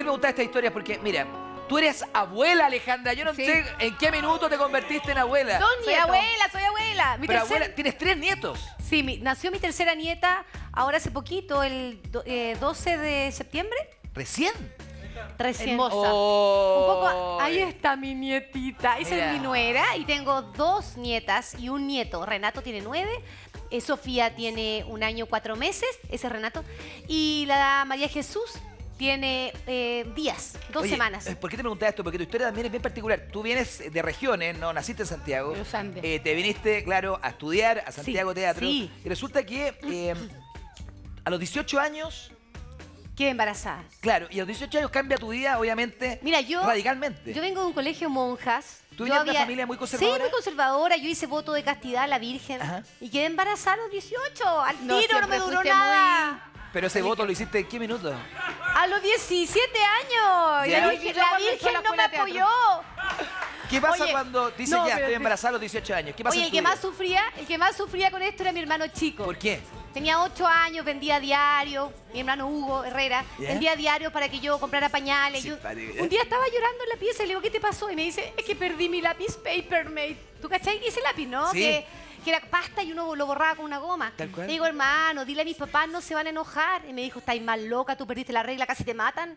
me gustan estas historias? Porque, mira, tú eres abuela, Alejandra. Yo no sé en qué minuto te convertiste en abuela. Soy abuela. Pero abuela, tienes 3 nietos. Sí, nació mi tercera nieta ahora hace poquito, el 12 de septiembre. ¿Recién? Recién. Hermosa. Oh. Un poco, ahí está mi nietita. Esa Mira. es mi nuera y tengo 2 nietas y un nieto. Renato tiene 9. Sofía tiene 1 año 4 meses, ese es Renato. Y la María Jesús tiene días, 2 Oye, semanas. ¿por qué te preguntaba esto? Porque tu historia también es bien particular. Tú vienes de regiones, no naciste en Santiago. De los Andes. Te viniste, claro, a estudiar a Santiago Teatro. sí. Y resulta que a los 18 años, Quedé embarazada. claro, y a los 18 años cambia tu vida, obviamente, Mira, radicalmente. Yo vengo de un colegio monjas. ¿Tú Yo vienes de una familia muy conservadora? Sí, muy conservadora. Yo hice voto de castidad a la Virgen. Ajá. Y quedé embarazada a los 18. Al No, tiro, no me siempre duró fuiste nada. Pero ese voto lo hiciste en qué minuto. A los 17 años. Y Ya. la Yo Virgen, cuando entró a la no me escuela de teatro. apoyó. ¿Qué pasa Oye, cuando dices no, ya, pero- estoy embarazada a los 18 años? ¿Qué pasa Oye, en el tu que vida? más sufría con esto era mi hermano chico. ¿Por qué? Tenía 8 años, vendía diario. Mi hermano Hugo Herrera ¿Ya? vendía diario para que yo comprara pañales. Simpático, ¿ya? Un día estaba llorando en la pieza y le digo, ¿qué te pasó? Y me dice, es que perdí mi lápiz Papermate. ¿Tú cachai que ese lápiz, no? Sí. Que era pasta y uno lo borraba con una goma. Tal cual. Le digo, hermano, dile a mis papás, no se van a enojar. Y me dijo, estáis mal loca, tú perdiste la regla, casi te matan.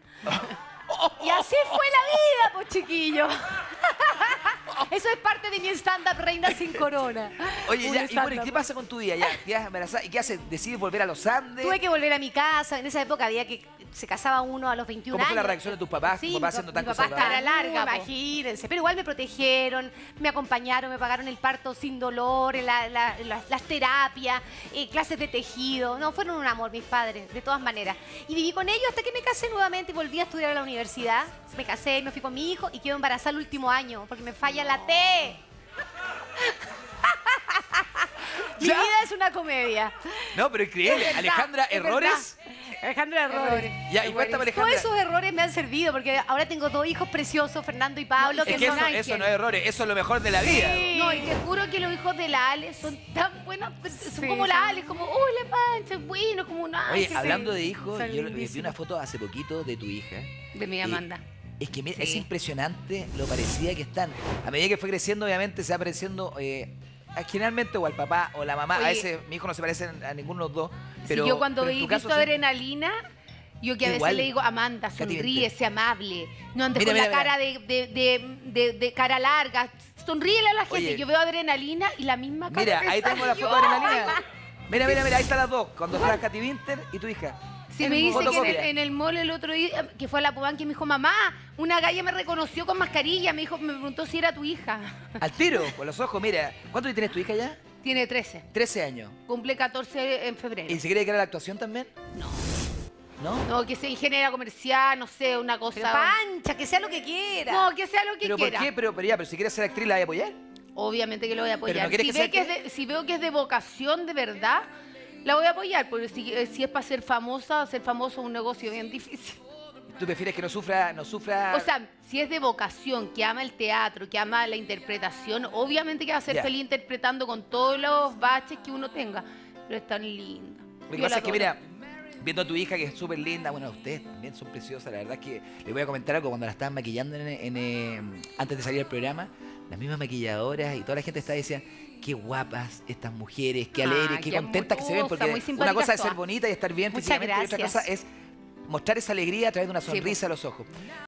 Y así fue la vida, pues chiquillo. Eso es parte de mi stand-up Reina sin Corona. Oye, Un ya, y bueno, ¿y stand-up. qué pasa con tu vida? Ya, quedas embarazada. ¿Y qué haces? ¿Decides volver a los Andes? Tuve que volver a mi casa. En esa época había que se casaba uno a los 21 ¿Cómo años. fue la reacción de tus papás? ¿Tus papás siendo tan mi papá conservadores? cara larga, imagínense. Pero igual me protegieron, me acompañaron, me pagaron el parto sin dolor, las terapias, clases de tejido. No, fueron un amor mis padres, de todas maneras. Y viví con ellos hasta que me casé nuevamente y volví a estudiar a la universidad. Me casé, me fui con mi hijo y quedo embarazada el último año porque me falla la T. Mi ¿Ya? vida es una comedia. No, pero increíble. Es verdad, Alejandra, es ¿errores? Alejandra, errores. Ya, y cuéntame, Todos Alejandra. esos errores me han servido porque ahora tengo 2 hijos preciosos, Fernando y Pablo, Es que son eso ángeles. no es errores, eso es lo mejor de la vida. No, y te juro que los hijos de la Ale son tan buenos, son Sí, como la son- Ale, como, uy, la pancha, es bueno, como una Oye, ángel. hablando de hijos, Son yo vi lindísimos. una foto hace poquito de tu hija. De mi Y Amanda. Es que mira, Sí. es impresionante lo parecida que están. A medida que fue creciendo, obviamente se va pareciendo generalmente o al papá o la mamá. Oye. A veces mi hijo no se parece a ninguno de los dos. Pero, Si yo cuando pero en vi tu caso visto sí. Adrenalina, yo que a veces Igual. le digo, Amanda, Katy, sonríe, vente. sé amable. No andes Mira, con mira, la cara de cara larga. Sonríele a la gente. Oye. Yo veo Adrenalina y la misma cara. Mira, me ahí sale tengo la yo. foto de Adrenalina. Mira, mira, mira, ahí están las dos. Cuando fue la Katy Winter y tu hija. Sí, me dice que Fotocopia. en el mall el otro día, que fue a la Puban, que me dijo, mamá, una galla me reconoció con mascarilla. Me preguntó si era tu hija. Al tiro, con los ojos, mira. ¿Cuánto tienes tu hija ya? Tiene 13. 13 años. Cumple 14 en febrero. ¿Y se quiere dedicar a la actuación también? No. ¿No? No, que sea ingeniera comercial, no sé, una cosa. Pero pancha, que sea lo que quiera. No, que sea lo que ¿Pero por quiera. qué? Pero si quieres ser actriz, ¿la voy a apoyar? Obviamente que lo voy a apoyar. Pero no quieres Si, que sea ve que es de, si veo que es de vocación de verdad, la voy a apoyar. Porque si es para ser famosa, ser famoso es un negocio bien difícil. ¿Tú prefieres que no sufra? O sea, si es de vocación, que ama el teatro, que ama la interpretación, obviamente que va a ser Ya. feliz interpretando con todos los baches que uno tenga. Pero es tan linda. Lo que Yo pasa la es que, adoro. mira, viendo a tu hija que es súper linda, bueno, ustedes también son preciosas, la verdad es que le voy a comentar algo, cuando la estaban maquillando antes de salir al programa, las mismas maquilladoras y toda la gente estaba y decía, qué guapas estas mujeres, qué alegres, qué qué contentas que se ven, porque muy una simpáticas cosa es ser todas. bonita y estar bien Muchas físicamente y otra gracias. cosa es mostrar esa alegría a través de una Sí, sonrisa a los ojos.